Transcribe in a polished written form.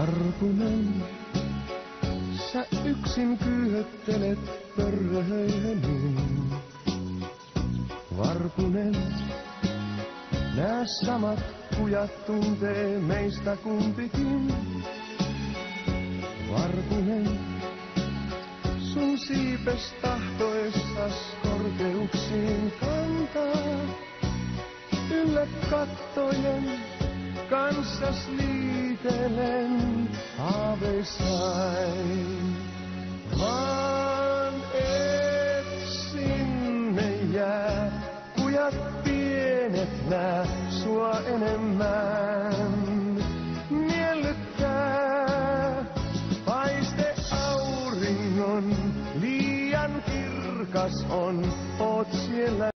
Varpunen, sä yksin kyöttelet pörröhöihin. Varpunen, nää samat kujat tuntee meistä kumpikin. Varpunen, sun siipes tahtoessas korkeuksiin kantaa. Yllä kattojen kanssas liitelen haaveissain. Vaan et sinne jää, kujat pienet nää sua enemmän. Miellyttää paiste auringon, liian kirkas on, oot siellä.